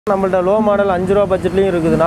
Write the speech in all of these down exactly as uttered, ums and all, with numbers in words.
நம்மள்ட்ட low model அஞ்சு ரூபா பட்ஜெட்லையும் இருக்குதுண்ணா.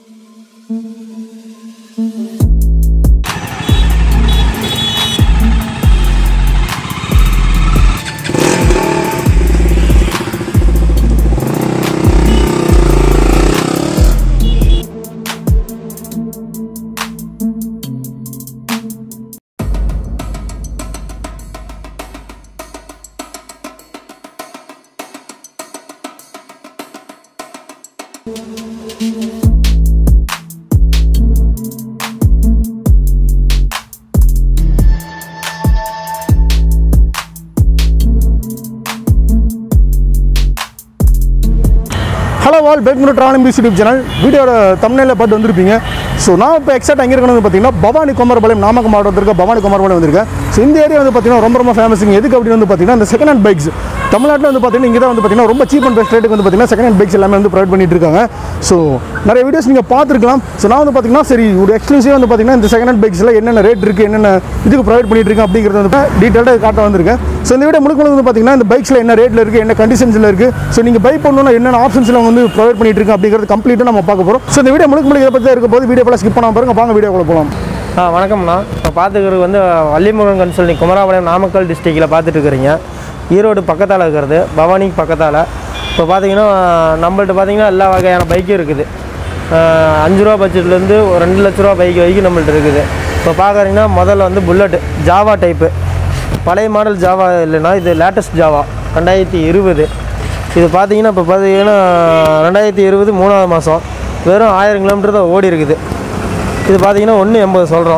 Hello all, welcome to travel MBC YouTube channel. வீடியோட தம்ப்நெயிலில் பார்த்து வந்திருப்பீங்க. ஸோ நான் இப்போ எக்ஸாக்ட் எங்கே இருக்கணும் பார்த்தீங்கன்னா பவானி குமாரபாளையம், நாமக்கல் மாவட்டத்தில் இருக்க பவானி குமாரபாளையம் வந்திருக்கேன். ஸோ இந்த ஏரியா வந்து பார்த்தீங்கன்னா ரொம்ப ரொம்ப ஃபேமஸுங்க. எதுக்கு அப்படின்னு வந்து பார்த்தீங்கன்னா இந்த செகண்ட் ஹேண்ட் பைக்ஸ் தமிழ்நாட்டில் வந்து பார்த்தீங்கன்னா இங்கே தான் வந்து பார்த்தீங்கன்னா ரொம்ப சீப் அண்ட் பெஸ்ட் ரேட்டுக்கு வந்து பார்த்தீங்கன்னா செகண்ட் ஹேண்ட் பைக்ஸ் எல்லாமே வந்து ப்ரொவைட் பண்ணிட்டு இருக்காங்க. ஸோ நிறைய வீடியோஸ் நீங்கள் பார்த்துருக்கலாம். ஸோ நான் வந்து பார்த்தீங்கன்னா சரி ஒரு எக்ஸ்க்ளூசிவாக வந்து பார்த்தீங்கன்னா இந்த செகண்ட் ஹேண்ட் பைக்ஸில் என்னென்ன ரேட் இருக்குது, என்னென்ன இதுக்கு ப்ரொவைட் பண்ணிட்டு இருக்கேன் அப்படிங்கிறது வந்து டீட்டெயிலாக காட்ட வந்திருக்கேன். ஸோ இந்த வீடியோ முழுக்க வந்து பார்த்தீங்கன்னா இந்த பைக்ஸில் என்ன ரேட்டில் இருக்குது, என்ன கண்டிஷன்ஸில் இருக்குது, ஸோ நீங்கள் பை பண்ணணும்னா என்னென்ன ஆப்ஷன்ஸில் வந்து ப்ரொவைட் பண்ணிட்டு இருக்கேன் அப்படிங்கிறது கம்ப்ளீட்டாக நம்ம பார்க்க போகிறோம். ஸோ இந்த வீடியோ முழுக்க முழுக்க இதை பற்றி இருக்க போது வீடியோ ஃபுல்லாக ஸ்கிப் பண்ணாமல் பாருங்க. வாங்க வீடியோக்குள்ள போகலாம். ஆ வணக்கம்ண்ணா. இப்போ பார்த்துக்கிறது வந்து வள்ளிமுருகன் கன்சல்டிங் குமராபாளையம் நாமக்கல் டிஸ்ட்ரிக்டில் பார்த்துட்டு இருக்கிறீங்க. ஈரோடு பக்கத்தால் இருக்கிறது, பவானிக்கு பக்கத்தால். இப்போ பார்த்தீங்கன்னா நம்மள்ட்ட பார்த்தீங்கன்னா எல்லா வகையான பைக்கும் இருக்குது. அஞ்சு ரூபா பட்ஜெட்லேருந்து ஒரு ரெண்டு லட்ச ரூபா பைக் வரைக்கும் நம்மள்ட்ட இருக்குது. இப்போ பார்க்குறீங்கன்னா முதல்ல வந்து புல்லட் ஜாவா டைப்பு, பழைய மாடல் ஜாவா இல்லைன்னா இது லேட்டஸ்ட் ஜாவா ரெண்டாயிரத்தி இருபது. இது பார்த்தீங்கன்னா இப்போ பார்த்தீங்கன்னா ரெண்டாயிரத்தி இருபது மூணாவது மாதம் வெறும் ஆயிரம் கிலோமீட்டர் தான் ஓடி இருக்குது. இது பார்த்தீங்கன்னா ஒன்று எண்பது சொல்கிறோம்.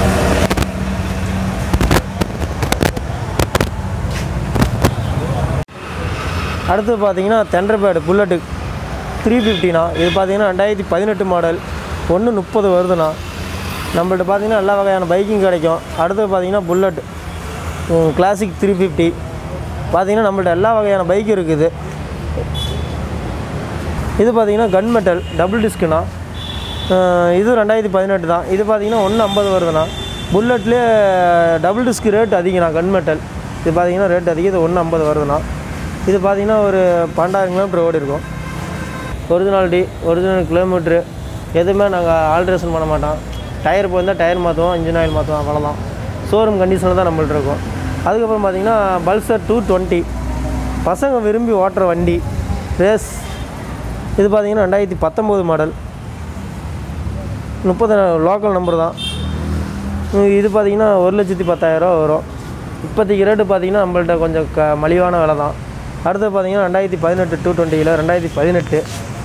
அடுத்து பார்த்தீங்கன்னா தெண்டர்பேடு புல்லட்டு த்ரீ ஃபிஃப்டினா. இது பார்த்தீங்கன்னா ரெண்டாயிரத்தி பதினெட்டு மாடல், ஒன்று முப்பது வருதுண்ணா. நம்மள்ட்ட பார்த்தீங்கன்னா எல்லா வகையான பைக்கிங் கிடைக்கும். அடுத்து பார்த்தீங்கன்னா புல்லட் கிளாசிக் த்ரீ ஃபிஃப்டி பார்த்தீங்கன்னா நம்மள்ட்ட எல்லா வகையான பைக் இருக்குது. இது பார்த்தீங்கன்னா கன் மெட்டல் டபுள் டிஸ்க்குண்ணா. இது ரெண்டாயிரத்தி பதினெட்டு தான். இது பார்த்தீங்கன்னா ஒன்று ஐம்பது வருதுண்ணா. புல்லட்லேயே டபுள் டிஸ்க்கு ரேட் அதிகண்ணா. கன் மெட்டல் இது பார்த்தீங்கன்னா ரேட் அதிகம். இது ஒன்று ஐம்பது வருதுண்ணா. இது பார்த்தீங்கன்னா ஒரு பன்னெண்டாயிரம் கிலோமீட்டர் ஓடி இருக்கும். ஒரிஜினாலிட்டி ஒரிஜினல் கிலோமீட்ரு எதுவுமே நாங்கள் ஆல்ட்ரேஷன் பண்ண மாட்டோம். டயர் போயிருந்தால் டயர் மாற்றுவோம், இன்ஜின் ஆயில் மாற்றுவோம், அவ்வளோதான். ஷோரூம் கண்டிஷனில் தான் நம்மள்ட்ட இருக்கும். அதுக்கப்புறம் பார்த்தீங்கன்னா பல்சர் டூ டுவெண்ட்டி பசங்க விரும்பி ஓட்டுற வண்டி ரேஸ். இது பார்த்தீங்கன்னா ரெண்டாயிரத்தி பத்தொம்போது மாடல், முப்பது லோக்கல் நம்பர் தான். இது பார்த்தீங்கன்னா ஒரு லட்சத்தி பத்தாயிரரூவா வரும். இப்போதைக்கு ரேட்டு பார்த்தீங்கன்னா நம்மள்ட்ட கொஞ்சம் க மலிவான விலை தான். அடுத்து பார்த்தீங்கன்னா ரெண்டாயிரத்தி பதினெட்டு டூ டுவெண்ட்டியில் ரெண்டாயிரத்தி பதினெட்டு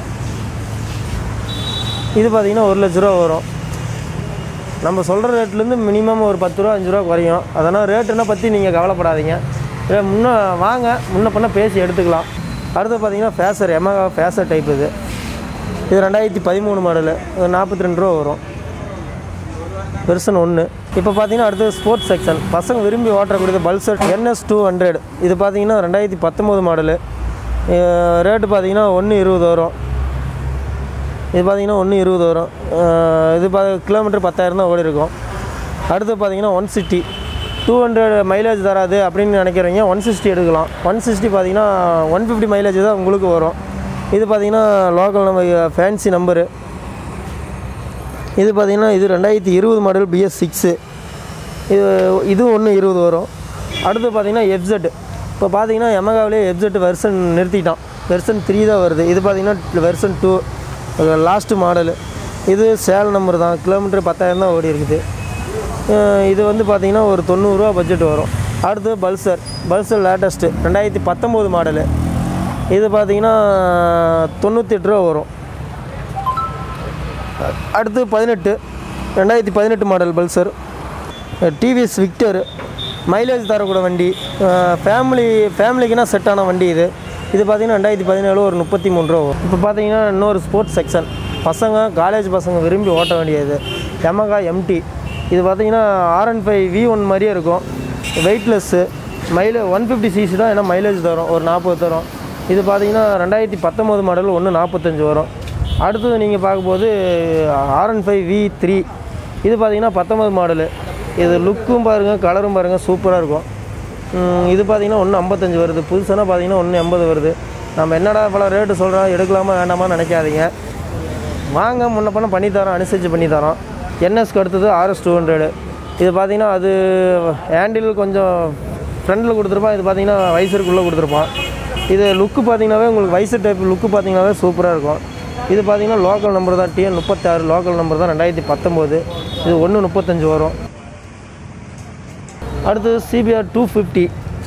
இது பார்த்தீங்கன்னா ஒரு லட்ச ரூபா வரும். நம்ம சொல்கிற ரேட்லேருந்து மினிமம் ஒரு பத்து ரூபா அஞ்சு ரூபா குறையும். அதனால் ரேட்டுன்னா பற்றி நீங்கள் கவலைப்படாதீங்க. முன்னே வாங்க, முன்ன பண்ண பேசி எடுத்துக்கலாம். அடுத்து பார்த்தீங்கன்னா ஃபேசர் எமகா ஃபேசர் டைப். இது இது ரெண்டாயிரத்தி பதிமூணு மாடலு, நாற்பத்தி ரெண்டு ரூபா வரும், வெர்சன் ஒன்று. இப்போ பார்த்தீங்கன்னா அடுத்து ஸ்போர்ட்ஸ் செக்ஷன் பசங்க விரும்பி ஓட்டக்கூடியது பல்சர் என்எஸ் டூ ஹண்ட்ரட். இது பார்த்தீங்கன்னா ரெண்டாயிரத்தி பத்தொம்போது மாடலு, ரேட்டு பார்த்தீங்கன்னா ஒன்று இருபது வரும். இது பார்த்தீங்கன்னா ஒன்று இருபது வரும். இது பா கிலோமீட்டர் பத்தாயிரம் தான் ஓடி இருக்கும். அடுத்து பார்த்தீங்கன்னா one sixty two hundred mileage தராது அப்படின்னு நினைக்கிறவங்க ஒன் சிக்ஸ்டி எடுக்கலாம். ஒன் சிக்ஸ்டி பார்த்தீங்கன்னா ஒன் ஃபிஃப்டி மைலேஜ் தான் உங்களுக்கு வரும். இது பார்த்தீங்கன்னா லோக்கல் நம்ம ஃபேன்சி நம்பரு. இது பார்த்திங்கன்னா இது ரெண்டாயிரத்தி இருபது மாடல் பிஎஸ் சிக்ஸு. இது இது ஒன்று இருபது வரும். அடுத்து பார்த்திங்கன்னா எஃப்செட். இப்போ பார்த்தீங்கன்னா எமகாவிலே எஃப்செட் வெர்சன் நிறுத்திட்டான், வெர்சன் த்ரீ தான் வருது. இது பார்த்திங்கன்னா வெர்சன் டூ லாஸ்ட்டு மாடலு. இது சேல் நம்பர் தான், கிலோமீட்டர் பத்தாயிரம் தான் ஓடி இருக்குது. இது வந்து பார்த்திங்கன்னா ஒரு தொண்ணூறுரூவா பட்ஜெட் வரும். அடுத்து பல்சர் பல்சர் லேட்டஸ்ட்டு ரெண்டாயிரத்தி பத்தொம்போது மாடலு. இது பார்த்திங்கன்னா தொண்ணூற்றி எட்டு ரூபா வரும். அடுத்து பதினெட்டு ரெண்டாயிரத்தி பதினெட்டு model Pulsar TVS Victor, mileage தரக்கூட வண்டி, ஃபேமிலி ஃபேமிலிக்குனா செட்டான வண்டி. இது இது பார்த்திங்கன்னா ரெண்டாயிரத்தி பதினேழு ஒரு முப்பத்தி மூணு ரூபா வரும். இப்போ பார்த்திங்கன்னா இன்னொரு ஸ்போர்ட்ஸ் செக்ஷன் பசங்க காலேஜ் பசங்க விரும்பி ஓட்ட வேண்டியது எமகா எம்டி. இது பார்த்திங்கன்னா R one five V one மாதிரியே இருக்கும், வெயிட்லெஸ்ஸு, மைலே ஒன் ஃபிஃப்டி சிசி தான், ஏன்னா மைலேஜ் தரும் ஒரு நாற்பது தரும். இது பார்த்திங்கன்னா ரெண்டாயிரத்தி பத்தொம்போது மாடல் ஒன்று நாற்பத்தஞ்சு வரும். அடுத்தது நீங்கள் பார்க்கும்போது R one five V three. இது பார்த்திங்கன்னா பத்தொம்பது மாடலு. இது லுக்கும் பாருங்கள், கலரும் பாருங்கள், சூப்பராக இருக்கும். இது பார்த்திங்கன்னா ஒன்று ஐம்பத்தஞ்சு வருது. புதுசானா பார்த்திங்கன்னா ஒன்று எண்பது வருது. நம்ம என்னடா பல ரேட்டு சொல்கிறோம் எடுக்கலாமா வேண்டாமா நினைக்காதீங்க. வாங்க, முன்ன பண்ண பண்ணித்தரோம், அனுசரித்து பண்ணித்தரோம். என்எஸ்க்கு அடுத்தது ஆர்எஸ் டூ ஹண்ட்ரடு. இது பார்த்திங்கன்னா அது ஹேண்டில் கொஞ்சம் ஃப்ரண்டில் கொடுத்துருப்பான், இது பார்த்திங்கன்னா வைசருக்குள்ளே கொடுத்துருப்பான். இது லுக்கு பார்த்திங்கனாவே உங்களுக்கு வைசர் டைப் லுக்கு பார்த்திங்கனாவே சூப்பராக இருக்கும். இது பார்த்திங்கன்னா லோக்கல் நம்பர் தான், டிஎன் முப்பத்தாறு லோக்கல் நம்பர் தான், ரெண்டாயிரத்தி பத்தொம்போது. இது ஒன்று முப்பத்தஞ்சு வரும். அடுத்தது CBR two fifty.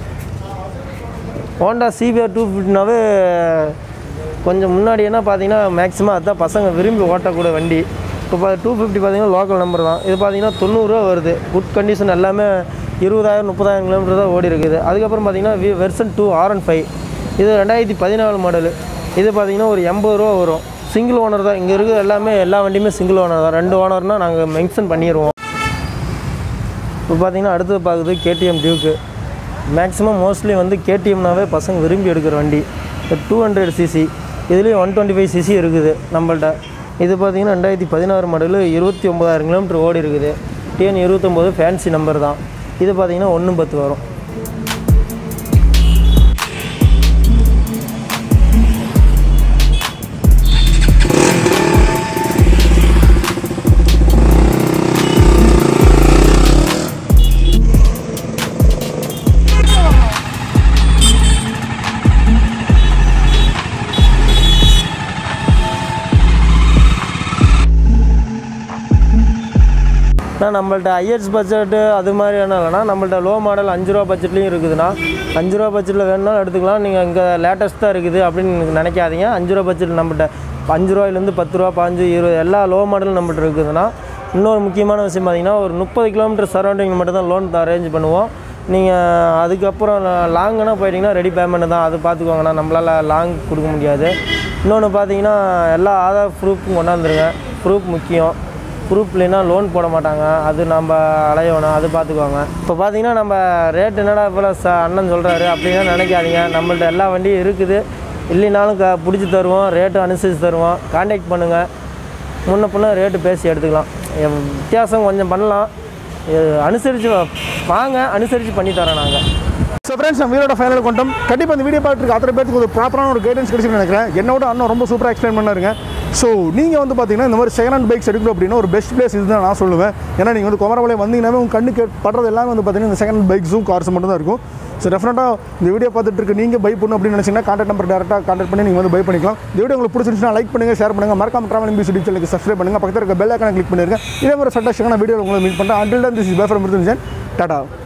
Honda CBR two ஃபிஃப்டினாவே கொஞ்சம் முன்னாடி என்ன பார்த்தீங்கன்னா மேக்ஸிமம் அதுதான் பசங்க விரும்பி ஓட்டக்கூடிய வண்டி. இப்போ பா டூ ஃபிஃப்டி பார்த்தீங்கன்னா லோக்கல் நம்பர் தான். இது பார்த்தீங்கன்னா தொண்ணூறுரூவா வருது. குட் கண்டிஷன், எல்லாமே இருபதாயிரம் முப்பதாயிரம் கிலோமீட்டர் தான் ஓடி இருக்குது. அதுக்கப்புறம் பார்த்தீங்கன்னா V version two R one five. இது ரெண்டாயிரத்தி பதினாலு மாடலு. இது பார்த்தீங்கன்னா ஒரு எண்பது ரூபா வரும். சிங்கிள் ஓனர் தான். இங்கே இருக்கிற எல்லாமே எல்லா வண்டியுமே சிங்கிள் ஓனர் தான். ரெண்டு ஓனர்னால் நாங்கள் மென்ஷன் பண்ணிடுவோம். இப்போ பார்த்தீங்கன்னா அடுத்தது பார்க்குறது கேடிஎம் டியூக்கு. மேக்ஸிமம் மோஸ்ட்லி வந்து கேடிஎம்னாவே பசங்க விரும்பி எடுக்கிற வண்டி. டூ ஹண்ட்ரட் சிசி, இதுலேயும் ஒன் டுவெண்ட்டி ஃபைவ் சிசி இருக்குது நம்மள்ட்ட. இது பார்த்திங்கன்னா ரெண்டாயிரத்தி பதினாறு மாடலு, இருபத்தி ஒம்பதாயிரம் கிலோமீட்டர் ஓடி இருக்குது. டிஎன் இருபத்தொம்போது ஃபேன்சி நம்பர் தான். இது பார்த்திங்கன்னா ஒன்று பத்து வரும். ஆனால் நம்மள்ட்ட ஐஎஸ் பட்ஜெட்டு அது மாதிரியான இல்லைனா நம்மள்ட்ட லோ மாடல் அஞ்சு ரூபா பட்ஜெட்லேயும் இருக்குதுன்னா அஞ்சு ரூபா பட்ஜெட்டில் வேணுனாலும் எடுத்துக்கலாம். நீங்கள் இங்கே லேட்டஸ்ட்டாக இருக்குது அப்படின்னு நினைக்காதீங்க. அஞ்சு ரூபா பட்ஜெட் நம்மள்ட்ட அஞ்சு ரூபாயிலேருந்து பத்து ரூபா பாஞ்சு இருபது எல்லா லோ மாடலும் நம்மள்ட்ட இருக்குதுன்னா. இன்னொரு முக்கியமான விஷயம் பார்த்திங்கன்னா ஒரு முப்பது கிலோமீட்டர் சரௌண்டிங் மட்டும் தான் லோன் அரேஞ்ச் பண்ணுவோம். நீங்கள் அதுக்கப்புறம் லாங்குனா போயிட்டிங்கன்னா ரெடி பேமெண்ட் தான், அது பார்த்துக்கோங்கண்ணா. நம்மளால் லாங் கொடுக்க முடியாது. இன்னொன்று பார்த்தீங்கன்னா எல்லா ஆதார் ப்ரூஃபும் கொண்டாந்துருங்க. ப்ரூஃப் முக்கியம். ப்ரூஃப் இல்லைன்னா லோன் போட மாட்டாங்க, அது நம்ம அலையணும், அது பார்த்துக்குவாங்க. இப்போ பார்த்தீங்கன்னா நம்ம ரேட் என்னடா இப்போ ச அண்ணன் சொல்கிறாரு அப்படின்னா நினைக்காதீங்க. நம்மள்ட்ட எல்லா வண்டியும் இருக்குது. இல்லைனாலும் க பிடிச்சி தருவோம், ரேட்டு அனுசரித்து தருவோம். கான்டாக்ட் பண்ணுங்கள், முன்ன பின்ன ரேட்டு பேசி எடுத்துக்கலாம். வித்தியாசம் கொஞ்சம் பண்ணலாம், அனுசரித்து வாங்க, அனுசரித்து பண்ணி தரோம் நாங்கள். ஸோ ஃப்ரெண்ட்ஸ், நம்ம வீடியோட ஃபைனல் கொண்டோம். கண்டிப்பாக இந்த வீடியோ பார்த்துருக்கு அத்தனை பேருக்கு ஒரு ப்ராப்பரான ஒரு கைடன்ஸ் கிடைச்சுன்னு நினைக்கிறேன். என்னோட அண்ணன் ரொம்ப சூப்பராக எக்ஸ்பிளைன் பண்ணாருங்க. ஸோ நீங்கள் வந்து பார்த்தீங்கன்னா இந்த மாதிரி செகண்ட் ஹேண்ட் பைக்ஸ் எடுக்கணும் அப்படின்னா ஒரு பெஸ்ட் பிளேஸ் இதுதான் நான் சொல்லுவேன். ஏன்னா நீங்கள் வந்து குமரபாளையம் வந்தீங்கன்னாவே உங்கள் கண்ணு கே படுறது எல்லாமே வந்து பார்த்தீங்கன்னா இந்த செகண்ட் ஹேண்ட் பைக்ஸும் கார்ஸ் மட்டும் தான் இருக்கும். ஸோ டெஃபினட்டாக இந்த வீடியோ பார்த்துட்டு இருக்கு நீங்கள் பை பண்ணணும் அப்படின்னு நினச்சிங்கன்னா கான்டாக்ட் நம்பர் டேரெக்டாக கான்டாக்ட் பண்ணி நீங்கள் வந்து பை பண்ணிக்கலாம். இந்த வீடியோ உங்களுக்கு பிடிச்சிருந்துச்சுன்னா லைக் பண்ணுங்கள், ஷேர் பண்ணுங்கள், மறக்காம டிராவல் எம்பிசி யூடியூப் சேனலுக்கு சப்ஸ்கிரைப் பண்ணுங்கள், பக்கத்தில் இருக்க பெல் ஐக்கானை கிளிக் பண்ணிருங்க. இதே மாதிரி ஃபண்டாஸ்டிக்கான வீடியோ உங்களை மீட் பண்ணுறேன். Until then this is bye from Mrityunjan. Tata.